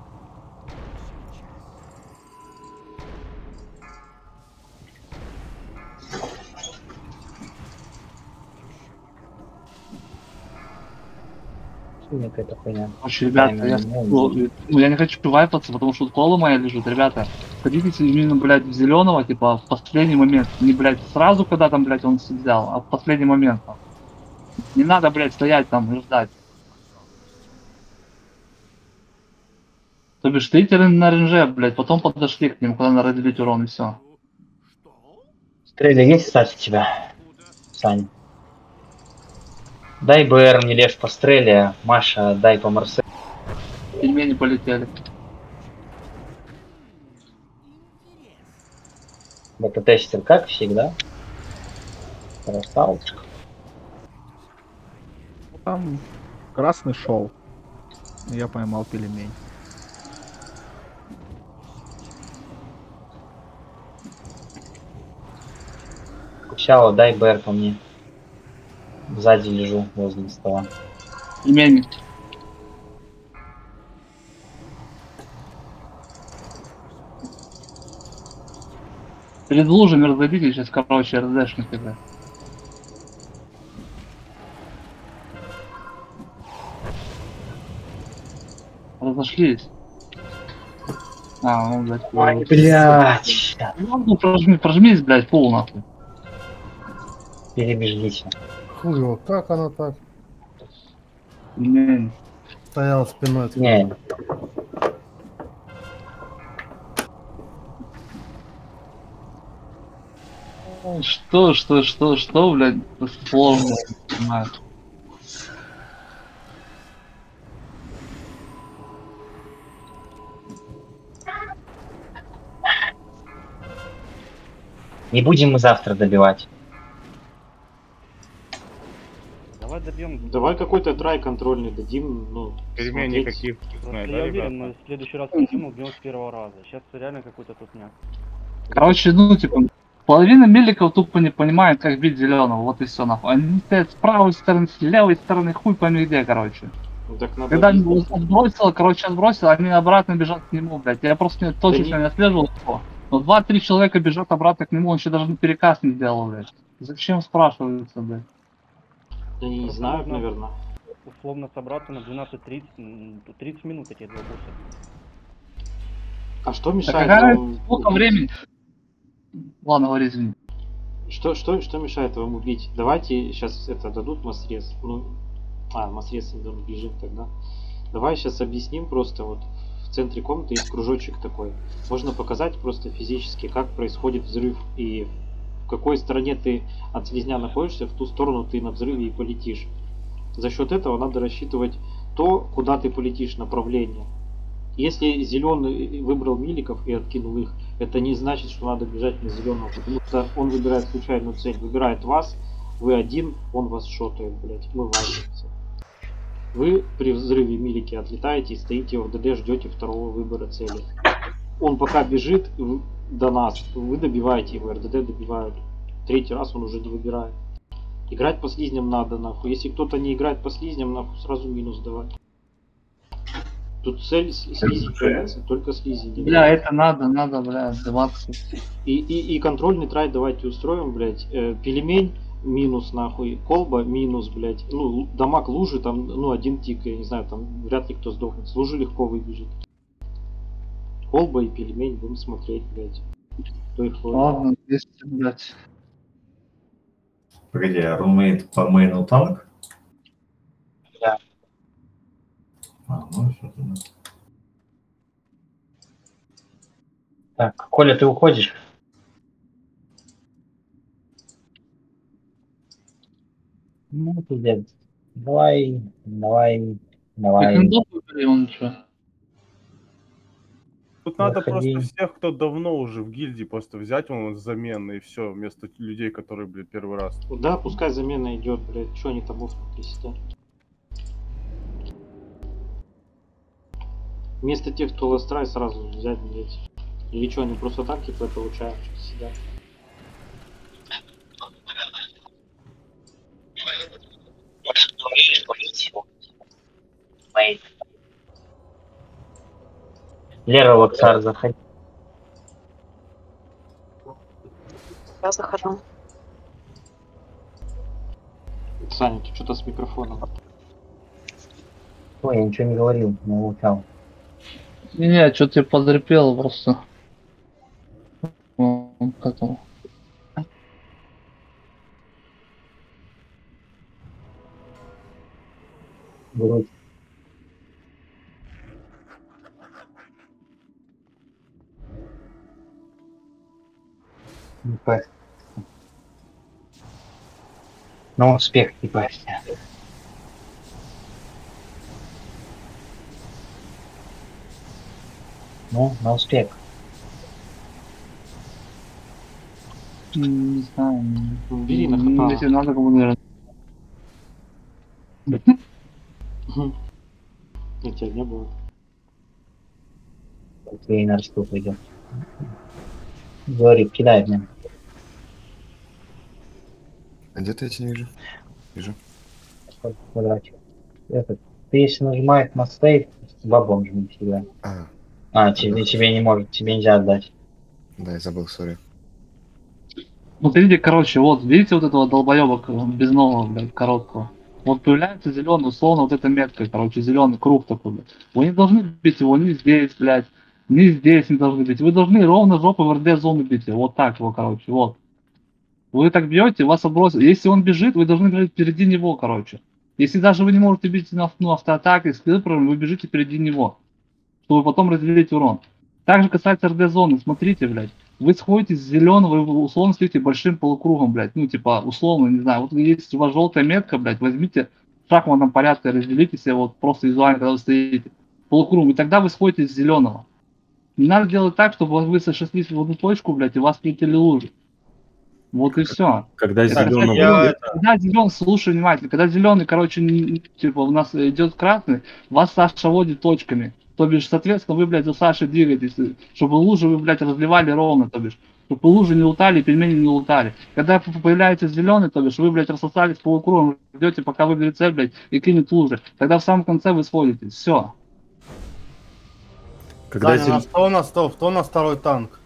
S1: Какая-то хуйня.
S7: Короче, ребята, я, ну, я не хочу вайпаться, потому что кола моя лежит, ребята. Садитесь именно, блядь, в зеленого, типа, в последний момент. Не, блядь, сразу, когда там, блядь, он взял, а в последний момент. Не надо, блядь, стоять там и ждать. То бишь, стоите на ренже, блядь, потом подошли к ним, когда надо разделить урон, и все.
S1: Стреля есть, кстати, у тебя, Сань? Дай БР мне лев по стреле, Маша, дай по Марселю.
S7: Пельмени полетели.
S1: Бета-тестер, как всегда. Красавчик.
S8: Там красный шел. Я поймал пельмень.
S1: Кучало, дай БР по мне. Сзади лежу возле стола.
S7: Пельмени. Перед лужами разойдитесь, сейчас, короче, РДшники, да. Разошлись. А, ну, блядь.
S1: Ой, блядь.
S7: Ну, прожми, прожмись, блядь, пол нахуй.
S1: Перебежите.
S2: Хуй, как она так?
S7: Не.
S2: Стоял спиной.
S1: Не.
S7: Что, что, что, что, блядь, сложно, не понимаю.
S1: Не будем мы завтра добивать.
S12: Давай добьем.
S16: Давай какой-то трай контрольный дадим, ну,
S11: Пельмени
S16: смотреть.
S11: какие
S12: Просто
S11: вкусные, да,
S12: я уверен,
S11: ребята?
S12: мы в следующий раз хотим убьем с первого раза. Сейчас реально какой-то тут нет.
S7: Короче, ну, типа, половина меликов тупо не понимает, как бить зеленого, вот и все, нахуй. Они стоят с правой стороны, с левой стороны, хуй пойми где, короче.
S16: Ну, так надо
S7: Когда
S16: бить.
S7: он отбросил, короче, отбросил, они обратно бежат к нему, блядь. Я просто не, точечно не отслеживал его. Но два-три человека бежат обратно к нему, он еще даже переказ не сделал, блядь. Зачем спрашивается, блядь?
S16: Они не знают,
S12: нужно
S16: наверное.
S12: Условно собраться на двенадцать тридцать, м, тридцать минут эти два босса.
S16: А что
S7: Так
S16: мешает?
S7: какая
S16: вам
S7: сколько
S16: убить?
S7: времени? Ладно, говори, извини.
S16: Что, что, что мешает вам убить? Давайте сейчас это дадут массрез. Ну, а, массрез бежим тогда. Давай сейчас объясним просто вот. В центре комнаты есть кружочек такой. Можно показать просто физически, как происходит взрыв и в какой стороне ты от слизня находишься, в ту сторону ты на взрыве и полетишь. За счет этого надо рассчитывать то, куда ты полетишь, направление. Если зеленый выбрал миликов и откинул их, это не значит, что надо бежать на зеленого, потому что он выбирает случайную цель, выбирает вас, вы один, он вас шотает, блять, мы вайпаемся. Вы при взрыве милики отлетаете и стоите в ДД, ждете второго выбора цели. Он пока бежит до нас, вы добиваете его, РДД добивают. Третий раз он уже не выбирает. Играть по слизням надо, нахуй. Если кто-то не играет по слизням, нахуй, сразу минус давать. Тут цель слизень появится, только слизень.
S7: Бля, это надо, надо, бля, двадцать.
S16: И, и, и контрольный трай давайте устроим, блядь. Э, пельмень минус, нахуй. Колба минус, блядь. Ну, дамаг лужи, там, ну, один тик, я не знаю, там вряд ли кто сдохнет. С лужи легко выбежит. Колба и пельмень будем смотреть, блядь. Кто их ловит.
S7: Ладно, двести, блядь.
S3: Погоди, а румейт по мейну танк?
S1: Да.
S3: А, ну что тогда.
S1: Так, Коля, ты уходишь? Ну, пиздец. Давай, давай, давай.
S7: Пикендоп выбери, он что?
S11: Тут надо
S1: Заходи.
S11: просто всех, кто давно уже в гильдии, просто взять он замены и все, вместо людей, которые, блядь, первый раз.
S16: Да, пускай замена идет, блядь. Че они там внутри сидят? Вместо тех, кто ластрай, сразу взять, блять. Или что, они просто так типа получают, что сидят.
S1: Лера Лаксар, заходи.
S17: Я захожу.
S16: Саня, ты что-то с микрофоном.
S1: Ой, я ничего не говорил, не молчал.
S7: Не, что-то я подрепел просто. Ну, к этому.
S1: Грудь. Не пасть. Ну, успех не пасть. Ну, на успех.
S7: Не знаю.
S16: Бери на
S7: Ну,
S16: хп.
S7: если надо, кому, наверное.
S16: И тебя не было.
S1: Окей, на расту пойдем. Говори, кидай мне.
S15: А где ты эти не вижу? Вижу.
S1: Квадратик. Этот. Ты если нажимаешь на сейф, бабом жми всегда.
S15: А.
S1: А, тебе, тебе не может, тебе нельзя отдать.
S15: Да, я забыл, сори.
S7: Вот видите, короче, вот, видите вот этого долбоеба без нового, блядь, короткого? Вот появляется зеленый, условно, вот эта метка, короче, зеленый круг такой, блядь. Вы не должны бить его ни здесь, блядь, ни здесь не должны бить. Вы должны ровно жопу в РД зону бить. Вот так его, короче, вот. Вы так бьете, вас обросит. Если он бежит, вы должны бежать впереди него, короче. Если даже вы не можете бить на ну, автоатакой, с клипером, вы бежите впереди него, чтобы потом разделить урон. Также касается РД-зоны, смотрите, блядь. Вы сходите с зеленого, вы условно стоите большим полукругом, блядь. Ну, типа, условно, не знаю. Вот если у вас желтая метка, блядь, возьмите в шахматном порядке, разделите себе вот просто визуально, когда вы стоите полукругом, и тогда вы сходите с зеленого. Не надо делать так, чтобы вы сошлись в одну точку, блядь, и вас прилетели лужи. Вот и все.
S10: Когда
S7: Это,
S10: зеленого...
S7: кстати,
S10: Я...
S7: когда зеленый, слушай внимательно, когда зеленый, короче, не- типа у нас идет красный, вас Саша водит точками. То бишь, соответственно, вы, блядь, за Сашей двигаетесь, чтобы лужи вы, блядь, разливали ровно, то бишь. Чтобы лужи не лутали, пельмени не лутали. Когда появляется зеленый, то бишь, вы, блядь, рассосались полукругом, ждете, пока выберет цель, блядь, и кинет лужи. Тогда в самом конце вы сходитесь. Все.
S10: Когда
S2: Саня,
S10: зел-
S2: на сто на сто, кто на второй танк?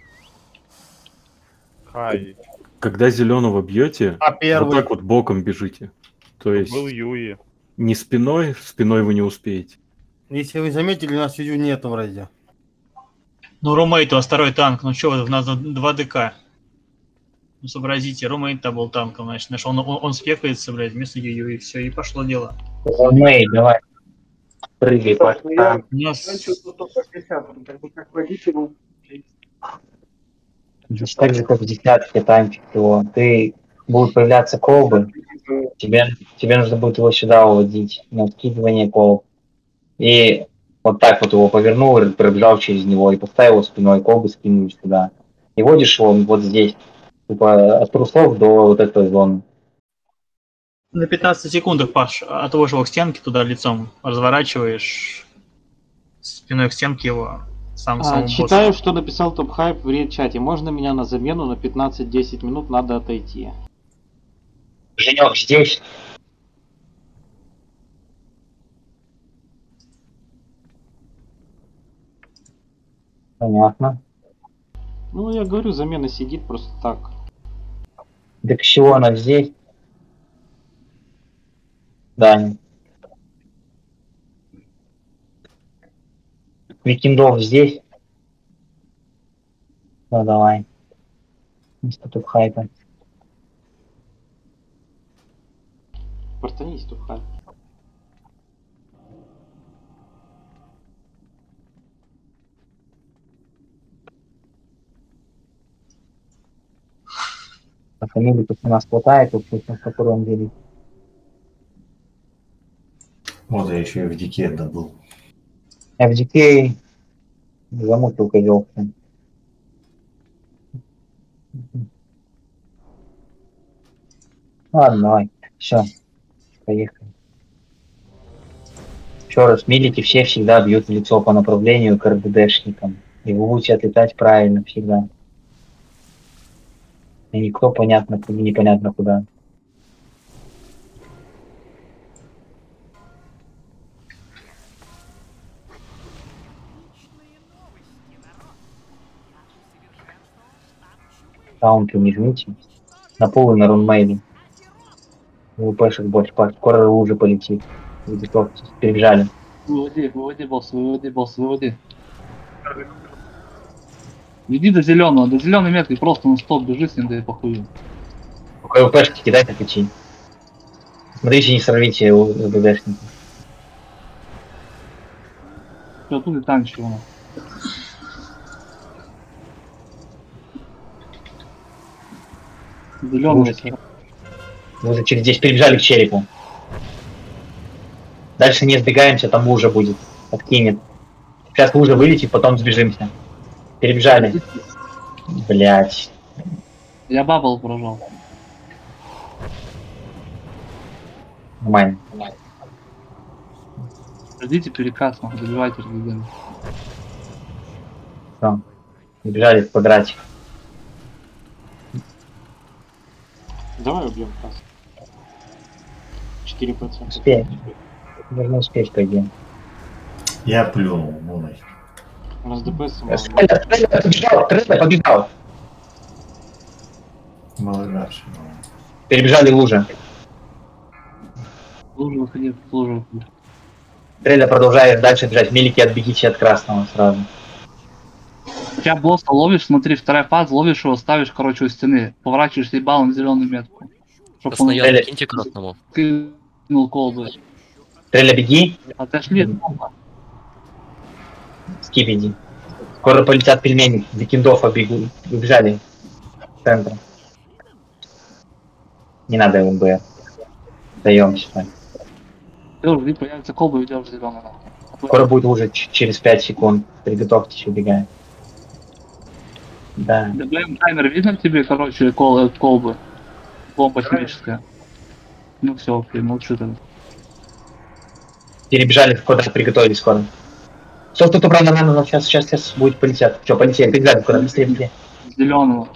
S11: Хай.
S10: Когда зеленого бьете,
S2: А первый?
S10: вот так вот боком бежите. То есть
S11: Был Юи.
S10: не спиной, спиной вы не успеете.
S2: Если вы заметили, у нас видео нету вроде.
S9: Ну, Румейт, у вас второй танк. Ну что, у нас два ДК. Ну, сообразите, Румейт-то был танком, значит, знаешь, он, он, он спекается, блядь, вместо Юю, и все, и пошло дело.
S1: Румей, давай. Прыгай, по
S9: У нас...
S1: Здесь так же, как в десятке танчик его. Ты будут появляться колбы, тебе, тебе нужно будет его сюда уводить, на откидывание колб. И вот так вот его повернул, пробежал через него и поставил его спиной, колбы скинул сюда. И водишь его вот здесь, типа от трусов до вот этой зоны.
S9: На пятнадцати секундах, Паш, отвожь его к стенке туда лицом, разворачиваешь спиной к стенке его, сам
S16: А,
S9: самому
S16: читаю,
S9: боссу.
S16: что написал Топ Хайп в ред-чате. Можно меня на замену на пятнадцать-десять минут, надо отойти.
S1: Женек здесь. Понятно.
S16: Ну, я говорю, замена сидит просто так.
S1: Так чего она здесь? Даня. Викиндов здесь? Ну давай. Вместо Топ Хайпа.
S16: Портанись, Топ Хайп.
S1: А фамилия тут у нас хватает, вот на котором делить.
S3: Вот я еще и в дике добыл.
S1: эф ди кей замутил козел. Ладно, давай. Все. Поехали. Еще раз, милики все всегда бьют в лицо по направлению к РДДшникам. И вы будете отлетать правильно всегда. И никто понятно, непонятно куда. Таунты не жмите. На пол и на рунмейне. ВПшек больше, скоро уже полетит. Перебежали.
S7: Выводи, выводи, босс, выводи, босс, выводи. Иди до зеленого, до зеленой метки просто на стоп бежи с ним, да и похую.
S1: Пока ВПшки кидайте пути. Смотрите, не сорвите у ДДшника.
S7: Все, тут и танчи у нас. Зеленый.
S1: Мы уже через здесь перебежали к черепу. Дальше не сбегаемся, там лужа будет. Откинет. Сейчас лужа вылетит, потом сбежимся. Перебежали. Блять.
S7: Я бабл прожал.
S1: Нормально.
S7: Ждите переказ, нахуй, добивайте резидент.
S1: Все. Бежали в квадратик.
S16: Давай убьем касс. четыре процента.
S1: Успеем. Можно успеть, по идее.
S3: Я плюнул, ну нафиг.
S16: У нас ДПС
S1: Трейда, Трейда побежал, Трейда побежал.
S3: Малыгаш.
S1: Перебежали лужи.
S7: Лужа выходи, лужа выходи.
S1: Трейда продолжает дальше бежать. Мелики, отбегите от красного сразу.
S7: Сейчас босса ловишь, смотри, вторая фаза, ловишь его, ставишь, короче, у стены. Поворачиваешься и балом зеленую метку. Чтоб он
S6: Постоянно киньте красному.
S7: кинул колбы.
S1: Треля, беги.
S7: Отошли.
S1: Скибиди. Скоро полетят пельмени. До киндофа бегут. Убежали. В центр. Не надо МБ. Даемся.
S7: Ты уже появится колба, идешь зеленый.
S1: Скоро будет уже через пять секунд. Приготовьтесь, убегаем. Да.
S7: ДБМ таймер видно тебе, короче, кол, колбы? Бомба химическая. Ну все, окей, молчу тогда.
S1: Перебежали в квадрат, приготовились скоро. Что тут убрано надо, но сейчас, сейчас, сейчас будет полетят. Все, полетели, перебежали в квадрат, быстрее, быстрее.
S7: Зеленого.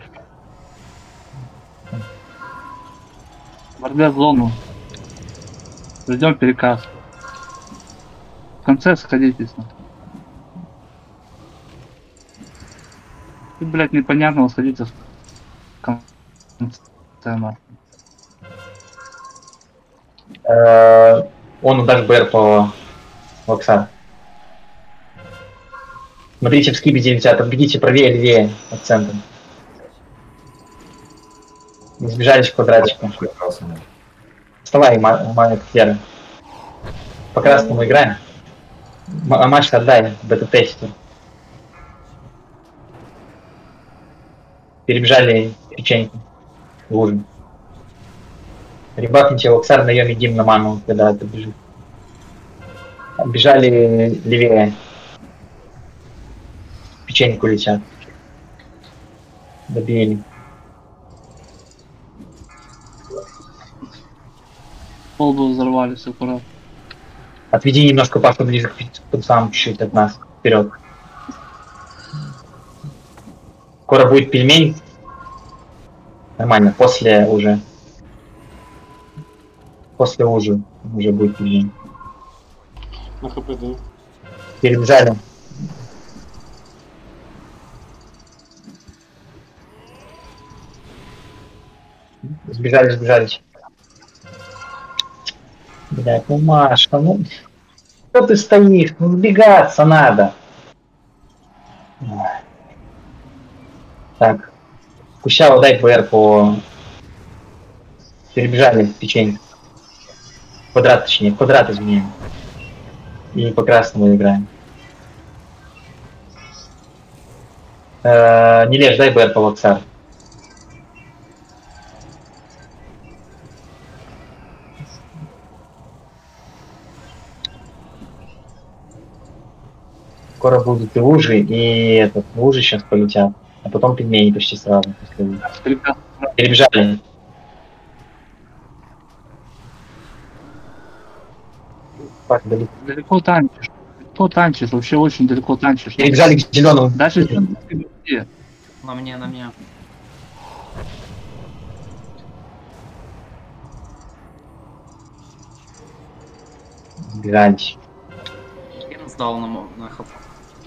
S7: Бордя зону. Ждем переказ. В конце сходитесь. И, блядь, непонятно, сходиться в конце.
S1: Э, Он ударит БР по Локсар. Смотрите, в скибиде летят, отбегите правее, левее от центра. Сбежались в квадратику. Вставай, Майк Фера. По красному играем. М- Матч отдай, бета-тестер. Перебежали печеньку. Лужу. Ребахните Локсар, наем едим на ману, когда это бежит. Бежали левее. Печеньку летят. Добили.
S7: Колбу взорвались, аккуратно.
S1: Отведи немножко Пашу ближе к сам чуть-чуть от нас. Вперед. Скоро будет пельмень. Нормально, после уже. После уже уже будет пельмень.
S16: На хп даю.
S1: Перебежали. Сбежали, сбежали. Блять, ну Машка, ну что ты стоишь? Ну сбегаться надо. Так. Кущава, дай ПР по... Перебежали в печенье. Квадрат, точнее, квадрат изменяем. И по красному играем. Э-э, не лежь, дай БР по Локсар. Скоро будут и лужи, и этот, лужи сейчас полетят. А потом пельмени почти сразу. После... Перебежали. Пак, далеко.
S7: Далеко танчишь. Далеко танчишь, вообще очень далеко танчишь.
S1: Перебежали к зеленому.
S7: Даже где?
S14: На мне, на мне.
S1: Бежали.
S14: Ген сдал на, мо- на хп.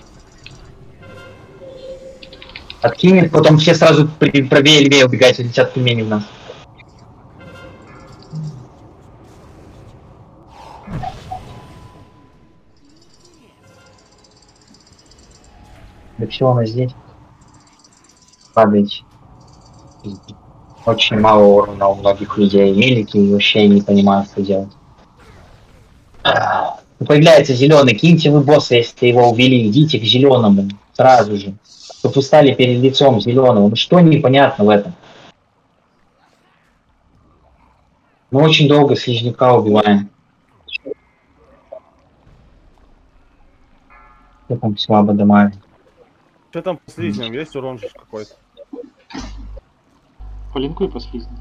S1: Откинет, потом все сразу при- правее левее убегайте, летят пельмени в нас. Да все, она здесь. Падайте. Очень мало урона у многих людей. Мелики и вообще не понимают, что делать. Ну, появляется зеленый, киньте вы босса, если его увели, идите к зеленому сразу же. Чтобы вы стали перед лицом зеленого. Ну что непонятно в этом? Мы очень долго слизняка убиваем. Кто там слабо дамажит?
S11: Что там по слизням? Есть урон же какой-то?
S16: Полинкуй по слизням.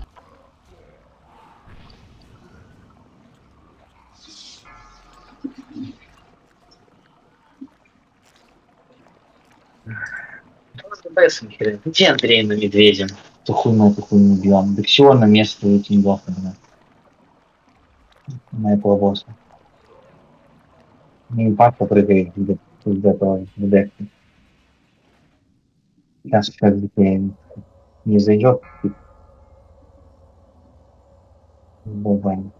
S1: Где Андрей на медведя? Тухуй на тухуй не убьем. Да все на место выйти неплохо, да. На этого босса. Не импакт попрыгает из этого декта. Сейчас как бы не зайдет. Бываем.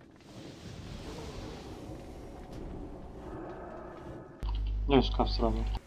S16: Ну и шкаф сразу.